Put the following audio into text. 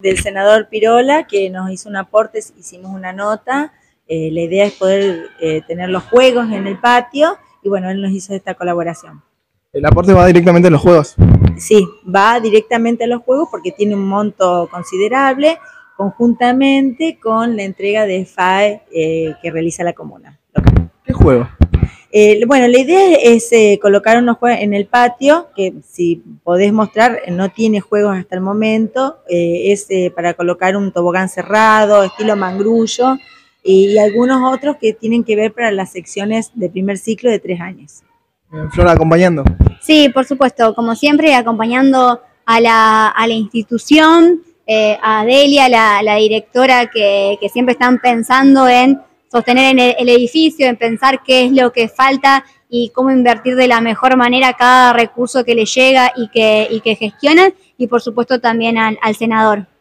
del senador Pirola, que nos hizo un aporte, hicimos una nota. La idea es poder tener los juegos en el patio, y bueno, él nos hizo esta colaboración. ¿El aporte va directamente a los juegos? Sí, va directamente a los juegos porque tiene un monto considerable, conjuntamente con la entrega de FAE que realiza la comuna. ¿Qué juego? Bueno, la idea es colocar unos juegos en el patio, que si podés mostrar, no tiene juegos hasta el momento, es para colocar un tobogán cerrado, estilo mangrullo, y algunos otros que tienen que ver para las secciones de primer ciclo de 3 años. Flora, acompañando. Sí, por supuesto, como siempre, acompañando a la institución, a Delia, la directora, que siempre están pensando en sostener el edificio, en pensar qué es lo que falta y cómo invertir de la mejor manera cada recurso que le llega y que gestionan, y por supuesto también al senador.